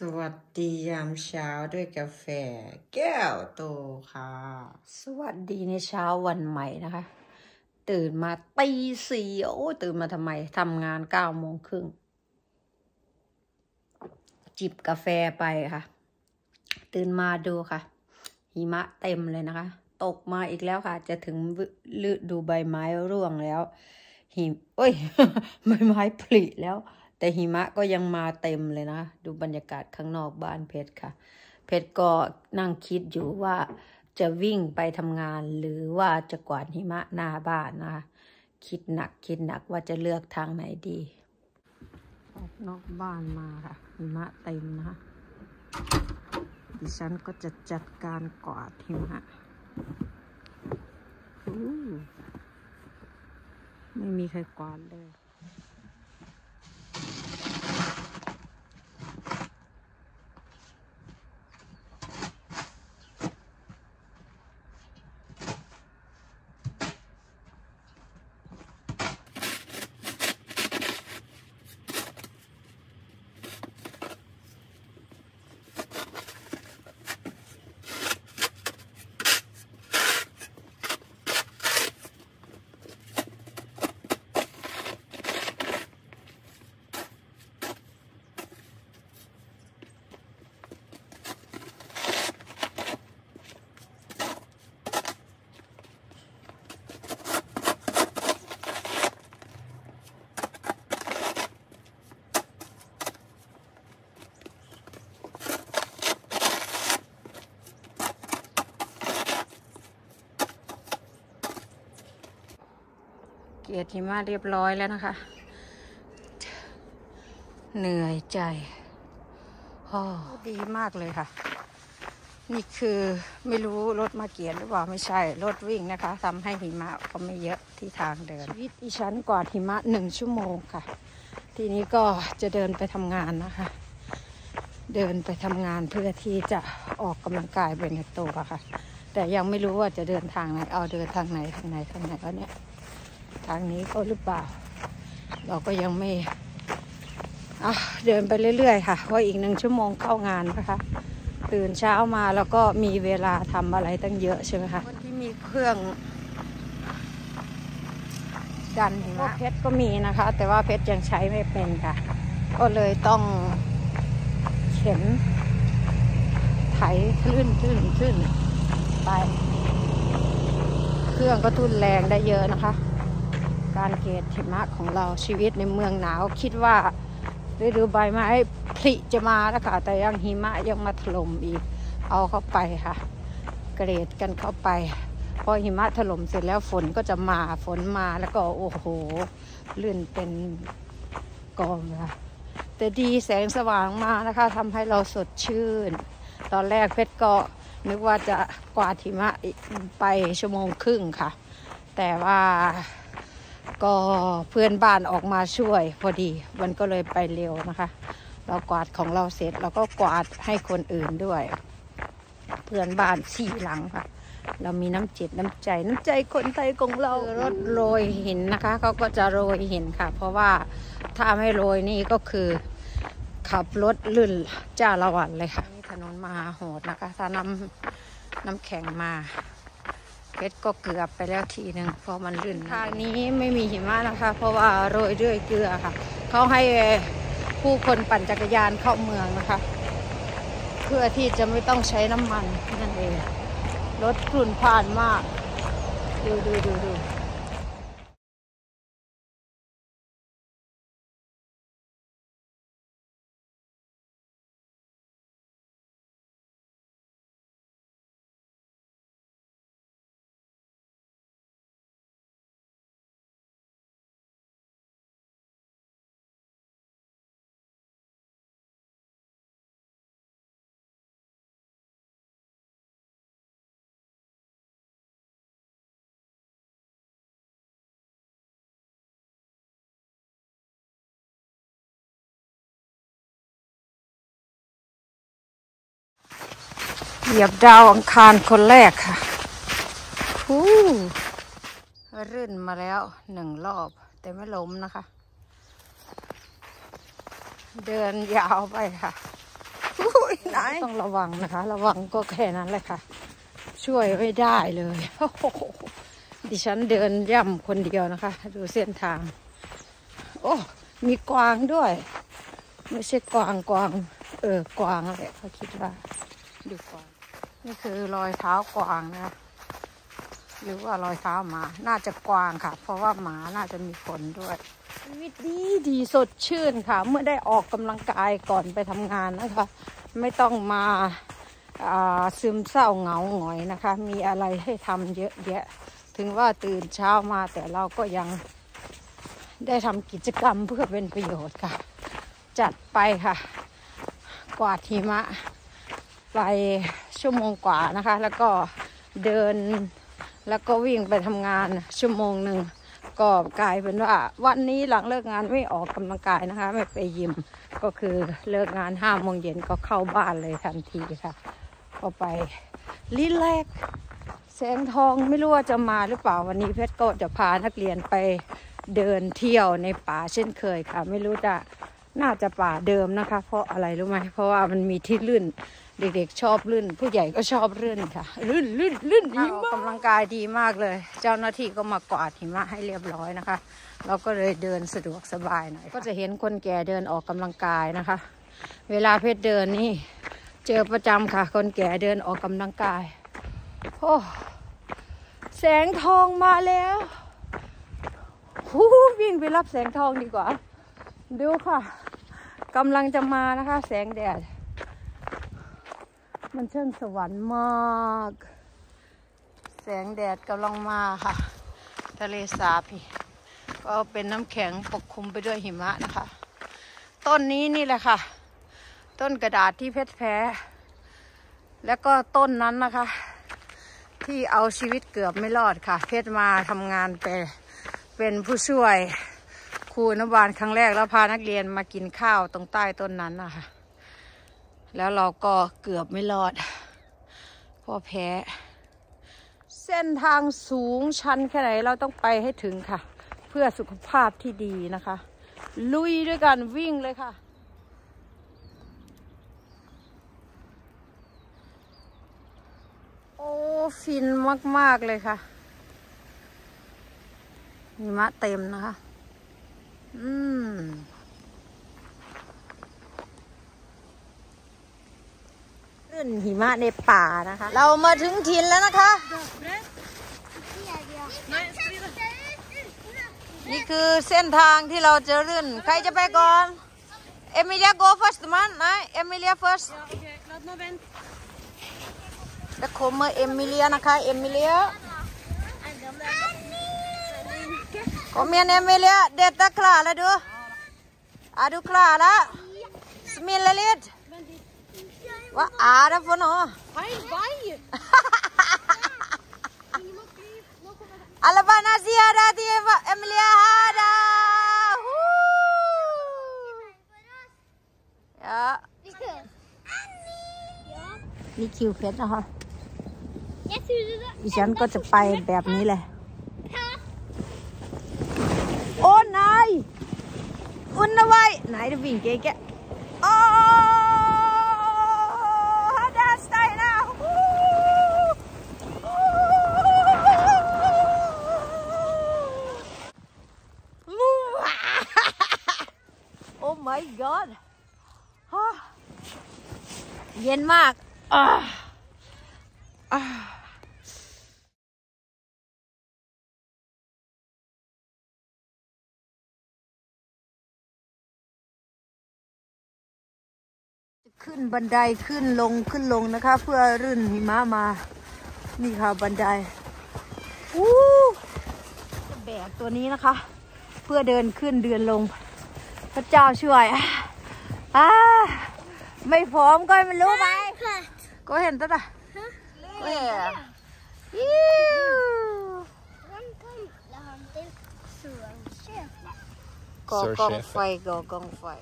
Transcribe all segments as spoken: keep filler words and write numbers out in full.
วัสดียามเช้าด้วยกาแฟแก้วโตค่ะสวัสดีในเช้าวันใหม่นะคะตื่นมาตีสี่โอ้ตื่นมาทำไมทำงานเก้าโมงครึ่งจิบกาแฟไปค่ะตื่นมาดูค่ะหิมะเต็มเลยนะคะตกมาอีกแล้วค่ะจะถึงฤดูใบไม้ร่วงแล้วหิมเอ้ย ใบไม้ผลิแล้วแต่หิมะก็ยังมาเต็มเลยนะดูบรรยากาศข้างนอกบ้านเพชรค่ะเพชรก็นั่งคิดอยู่ว่าจะวิ่งไปทำงานหรือว่าจะกวาดหิมะหน้าบ้านนะคะคิดหนักคิดหนักว่าจะเลือกทางไหนดีออกนอกบ้านมาค่ะหิมะเต็มนะคะดิฉันก็จะจัดการกวาดหิมะไม่มีใครกวาดเลยเกียรติมาเรียบร้อยแล้วนะคะเหนื่อยใจโอ้ดีมากเลยค่ะนี่คือไม่รู้รถมาเกียรติหรือเปล่าไม่ใช่รถวิ่งนะคะทำให้หิมะก็ไม่เยอะที่ทางเดินชีวิตดิฉันกวาดหิมะหนึ่งชั่วโมงค่ะทีนี้ก็จะเดินไปทำงานนะคะเดินไปทำงานเพื่อที่จะออกกำลังกายไปในตัวค่ะแต่ยังไม่รู้ว่าจะเดินทางไหนเอาเดินทางไหนทางไหนทางไหนก็เนี่ยทางนี้ก็หรือเปล่าเราก็ยังไม่อ่ะเดินไปเรื่อยๆค่ะเพราะอีกหนึ่งชั่วโมงเข้างานนะคะตื่นเช้ามาแล้วก็มีเวลาทำอะไรตั้งเยอะใช่ไหมคะคนที่มีเครื่องดันหิมะเพชรก็มีนะคะแต่ว่าเพชรยังใช้ไม่เป็นค่ะก็เลยต้องเข็นไถขึ้นขึ้นขึ้นไปเครื่องก็ทุนแรงได้เยอะนะคะการเกตหิมะของเราชีวิตในเมืองหนาวคิดว่าฤดูใบไม้ผลิจะมาแล้วค่ะแต่ยังหิมะยังมาถล่มอีกเอาเข้าไปค่ะเกรดกันเข้าไปพอหิมะถล่มเสร็จแล้วฝนก็จะมาฝนมาแล้วก็โอ้โหลื่นเป็นกองค่ะแต่ดีแสงสว่างมานะคะทำให้เราสดชื่นตอนแรกเพชรก็นึกว่าจะกวาดหิมะไปชั่วโมงครึ่งค่ะแต่ว่าก็เพื่อนบ้านออกมาช่วยพอดีมันก็เลยไปเร็วนะคะเรากวาดของเราเสร็จเราก็กวาดให้คนอื่นด้วยเพื่อนบ้านสี่หลังค่ะเรามีน้ำจิตน้ำใจน้ำใจคนไทยของเรารถโรยหินนะคะเขาก็จะโรยหินค่ะเพราะว่าถ้าไม่โรยนี่ก็คือขับรถลื่นจ้าละวันเลยค่ะนี่ถนนมหาโหดนะคะถ้าน้ำน้ำแข็งมาเพชรก็เกือบไปแล้วทีหนึ่งเพราะมันลื่นทางนี้ไม่มีหิมะนะคะเพราะว่าโรยด้วยเกลือค่ะเขาให้ผู้คนปั่นจักรยานเข้าเมืองนะคะเพื่อที่จะไม่ต้องใช้น้ำมันนั่นเองรถพลุ่นผ่านมากดูดูดูดูเหยียบดาวอังคารคนแรกค่ะฮู้รื่นมาแล้วหนึ่งรอบแต่ไม่ล้มนะคะเดินยาวไปค่ะต้องระวังนะคะระวังก็แค่นั้นแหละค่ะช่วยไม่ได้เลยดิฉันเดินย่ำคนเดียวนะคะดูเส้นทางโอ้มีกวางด้วยไม่ใช่กวางกวางเออกวางอะไรเขาคิดว่าดูกวางนี่คือรอยเท้ากวางนะหรือว่ารอยเท้าหมาน่าจะกวางค่ะเพราะว่าหมาน่าจะมีขนด้วยชีวิตดีดีสดชื่นค่ะเมื่อได้ออกกำลังกายก่อนไปทำงานนะคะไม่ต้องมาซึมเศร้าเหงาหงอยนะคะมีอะไรให้ทำเยอะแยะถึงว่าตื่นเช้ามาแต่เราก็ยังได้ทำกิจกรรมเพื่อเป็นประโยชน์ค่ะจัดไปค่ะกวาดหิมะไปชั่วโมงกว่านะคะแล้วก็เดินแล้วก็วิ่งไปทำงานชั่วโมงหนึ่งก็กลายเป็นว่าวันนี้หลังเลิกงานไม่ออกกำลังกายนะคะไม่ไปยิมก็คือเลิกงานห้าโมงเย็นก็เข้าบ้านเลยทันทีค่ะก็ไปรีแลกซ์แสงทองไม่รู้ว่าจะมาหรือเปล่าวันนี้เพชรก็จะพานักเรียนไปเดินเที่ยวในป่าเช่นเคยค่ะไม่รู้จะน่าจะป่าเดิมนะคะเพราะอะไรรู้ไหมเพราะว่ามันมีที่ลื่นเด็กๆชอบลื่นผู้ใหญ่ก็ชอบลื่นค่ะลื่นลื่นลื่นหิมะกำลังกายดีมากเลยเจ้าหน้าที่ก็มากวาดหิมะให้เรียบร้อยนะคะเราก็เลยเดินสะดวกสบายหน่อยก็จะเห็นคนแก่เดินออกกำลังกายนะคะเวลาเพชรเดินนี่เจอประจำค่ะคนแก่เดินออกกำลังกายโอ้แสงทองมาแล้วฮู้วิ่งไปรับแสงทองดีกว่าดูค่ะกำลังจะมานะคะแสงแดดมันช่างสวรรค์มากแสงแดดกำลังมาค่ะทะเลสาบก็เป็นน้ำแข็งปกคลุมไปด้วยหิมะนะคะต้นนี้นี่แหละค่ะต้นกระดาษที่เพชรแพ้แล้วก็ต้นนั้นนะคะที่เอาชีวิตเกือบไม่รอดค่ะเพชรมาทำงานไปเป็นผู้ช่วยครูอนุบาลครั้งแรกแล้วพานักเรียนมากินข้าวตรงใต้ต้นนั้นนะคะแล้วเราก็เกือบไม่รอดเพราะแพ้เส้นทางสูงชันแค่ไหนเราต้องไปให้ถึงค่ะเพื่อสุขภาพที่ดีนะคะลุยด้วยกันวิ่งเลยค่ะโอ้ฟินมากๆเลยค่ะหิมะเต็มนะคะอืมขึ้นหิมะในป่านะคะเรามาถึงถิ่นแล้วนะคะนี่คือเส้นทางที่เราจะลื่นใครจะไปก่อนเอมิเลีย go first มันนะเอมิเลีย first แล้วโคมเอมิเลียนะคะเอมิเลียKom igen Emilia, detta klarar du. Är du klara? Smilla lite. Vad är det för något? Alla barn ser att Emilia har det. Ja. นี่คิวเพชรนะคะดิฉันก็จะไปแบบนี้เลยโอ้นายอุ่นเอาไว้นายจะวิ่งเก๋ๆโอ้ฮัดดัสไตนะโอ้ my god เย็นมากอ่าอ่าขึ้นบันไดขึ้นลงขึ้นลงนะคะเพื่อรื่นหิมะมานี่ค่ะบันไดอู้จะแบกตัวนี้นะคะเพื่อเดินขึ้นเดินลงพระเจ้าช่วยอ่าไม่พร้อมก็ไม่รู้ไหมก็เห็นตัวน่ะก็เห็นยิ้วก็กองไฟก็กองไฟ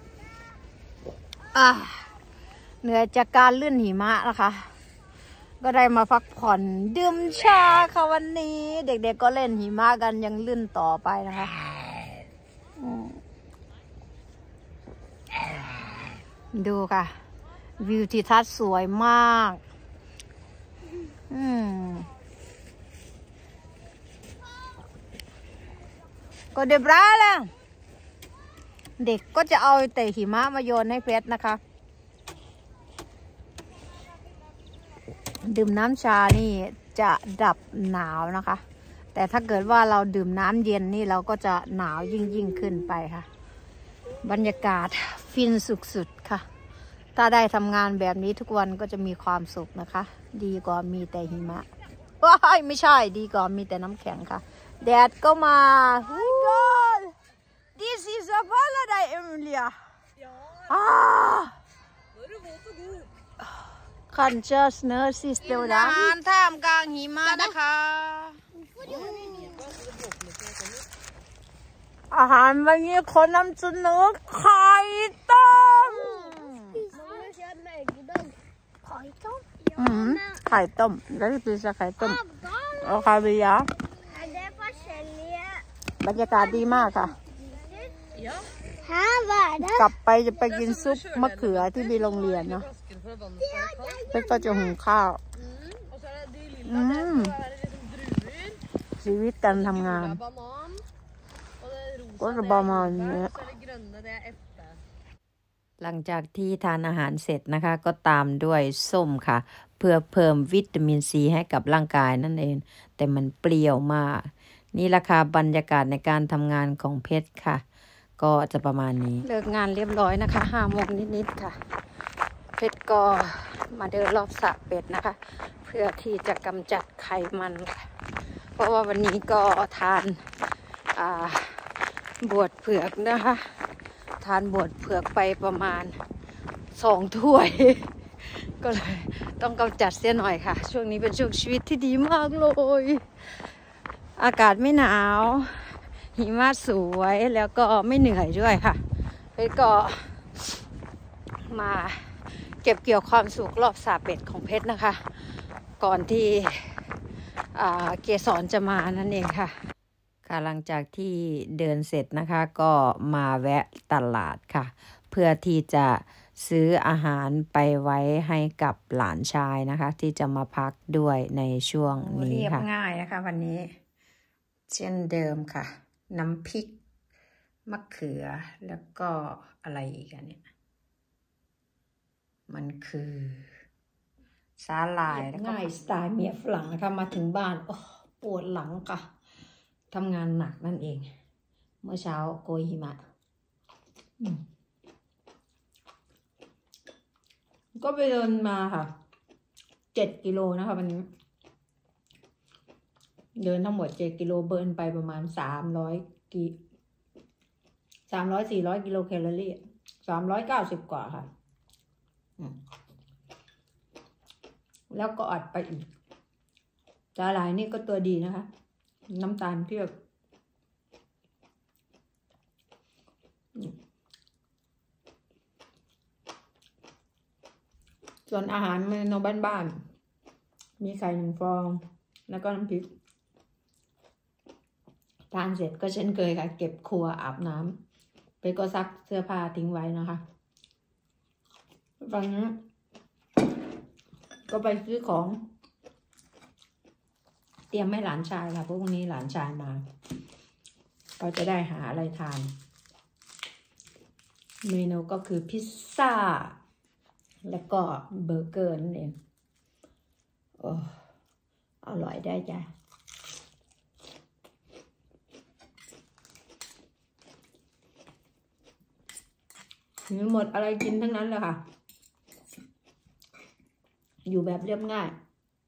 อ่าเหนื่อยจากการลื่นหิมะนะคะก็ได้มาพักผ่อนดื่มชาค่ะวันนี้เด็กๆก็เล่นหิมะกันยังลื่นต่อไปนะคะดูค่ะวิวทิวทัศน์สวยมากอืมก็เดบราล่ะเด็กก็จะเอาแต่หิมะมาโยนให้เพชรนะคะดื่มน้ำชานี่จะดับหนาวนะคะแต่ถ้าเกิดว่าเราดื่มน้ำเย็นนี่เราก็จะหนาวยิ่งยิ่งขึ้นไปค่ะบรรยากาศฟินสุดๆค่ะถ้าได้ทำงานแบบนี้ทุกวันก็จะมีความสุขนะคะดีกว่ามีแต่หิมะว้ายไม่ใช่ดีกว่ามีแต่น้ำแข็งค่ะแดดก็มา Oh God This is a paradise Emilia Ah Kanskje snø siste dag ท่ามกลางหิมะนะคะอาหารวันนี้คนนำเสนอไข่ต้มอืมไข่ต้มแล้วจะเป็นไข่ต้มเอาคาเวียร์บรรยากาศดีมากค่ะกลับไปจะไปกินซุปมะเขือที่มีโรงเรียนเนาะเพื่อก็จะหุงข้าวอืมชีวิตการทำงานก็จะประมาณนี้หลังจากที่ทานอาหารเสร็จนะคะก็ตามด้วยส้มค่ะเพื่อเพิ่มวิตามินซีให้กับร่างกายนั่นเองแต่มันเปรี้ยวมากนี่ราคาบรรยากาศในการทำงานของเพชรค่ะก็จะประมาณนี้เลิกงานเรียบร้อยนะคะห้าโมงนิดๆค่ะเพชรก็มาเดินรอบสระเป็ดนะคะเพื่อที่จะกำจัดไขมันค่ะเพราะว่าวันนี้ก็ทานบวชเผือกนะคะทานบวชเผือกไปประมาณสองถ้วยก็เลยต้องกำจัดเสียหน่อยค่ะช่วงนี้เป็นช่วงชีวิตที่ดีมากเลยอากาศไม่หนาวหิมะสวยแล้วก็ไม่เหนื่อยด้วยค่ะเพชรก็มาเก็บเกี่ยวความสุขรอบสระเป็ดของเพชรนะคะก่อนที่เกสรจะมานั่นเองค่ะค่ะหลังจากที่เดินเสร็จนะคะก็มาแวะตลาดค่ะเพื่อที่จะซื้ออาหารไปไว้ให้กับหลานชายนะคะที่จะมาพักด้วยในช่วงนี้ค่ะเรียบง่ายนะคะวันนี้เช่นเดิมค่ะน้ำพริกมะเขือแล้วก็อะไรอีกอันเนี่ยมันคือสาหร่ายแล้วง่ายสไตล์เมียฝรั่งนะคะมาถึงบ้านโอ้ปวดหลังค่ะทำงานหนักนั่นเองเมื่อเช้าโกยหิมะก็ไปเดินมาค่ะเจ็ดกิโลนะคะวันนี้เดินทั้งหมดเจ็ดกิโลเบิร์นไปประมาณสามร้อยกิสามร้อยสี่ร้อยกิโลแคลอรี่สามร้อยเก้าสิบกว่าค่ะแล้วก็อัดไปอีกสาหร่ายนี่ก็ตัวดีนะคะน้ำตาลเพียบส่วนอาหารเมนูบ้านๆมีไข่หนึ่งฟองแล้วก็น้ำพริกทานเสร็จก็เช่นเคยค่ะเก็บครัวอาบน้ำไปก็ซักเสื้อผ้าทิ้งไว้นะคะฝั่งนี้ก็ไปซื้อของเตรียมให้หลานชายค่ะเพราะวันนี้หลานชายมาเราจะได้หาอะไรทานเมนูก็คือพิซซ่าแล้วก็เบอร์เกอร์นั่นเองโอ้อร่อยได้จ้ะมีหมดอะไรกินทั้งนั้นเลยค่ะอยู่แบบเรียบง่าย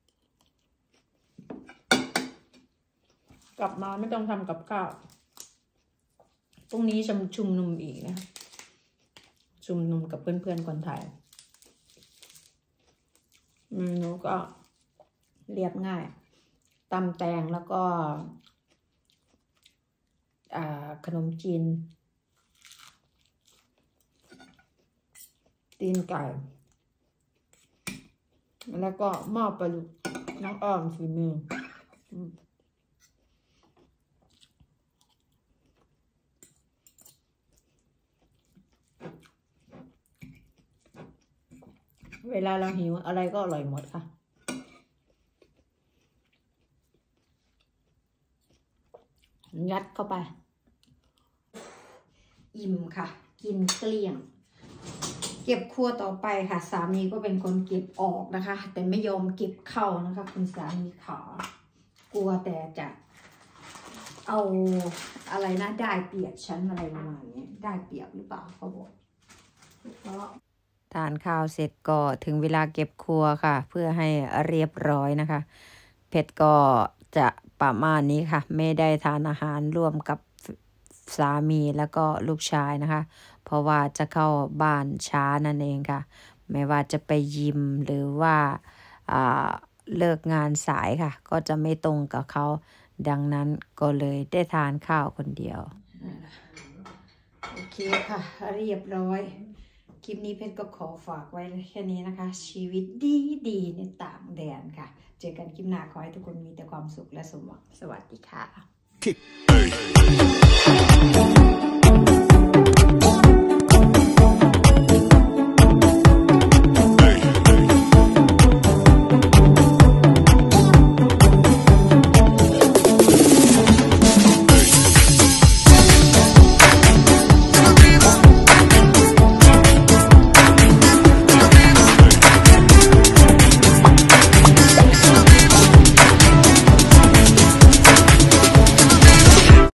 กลับมาไม่ต้องทำกับข้าวพรุ่งนี้ชมชุมนุมอีกนะชุมนุมกับเพื่อนๆคนไทยเมนูก็เรียบง่ายตำแตงแล้วก็ขนมจีนตีนไก่แล้วก็หม้อปลาดุกน้องอ้อมฝีมือเวลาเราหิวอะไรก็อร่อยหมดค่ะยัดเข้าไปอิ่มค่ะกินเกลี้ยงเก็บครัวต่อไปค่ะสามีก็เป็นคนเก็บออกนะคะแต่ไม่ยอมเก็บเข้านะคะคุณสามีขากลัวแต่จะเอาอะไรนะได้เปรียบฉันอะไรประมาณนี้ได้เปรียบหรือเปล่าเขาบอกทานข้าวเสร็จก็ถึงเวลาเก็บครัวค่ะเพื่อให้เรียบร้อยนะคะเพชรก็จะประมาณนี้ค่ะไม่ได้ทานอาหารร่วมกับสามีแล้วก็ลูกชายนะคะเพราะว่าจะเข้าบ้านช้านั่นเองค่ะไม่ว่าจะไปยิมหรือว่าเลิกงานสายค่ะก็จะไม่ตรงกับเขาดังนั้นก็เลยได้ทานข้าวคนเดียวโอเคค่ะเรียบร้อยคลิปนี้เพชรก็ขอฝากไว้แค่นี้นะคะชีวิตดีดีในต่างแดนค่ะเจอกันคลิปหน้าขอให้ทุกคนมีแต่ความสุขและสมหวังสวัสดีค่ะ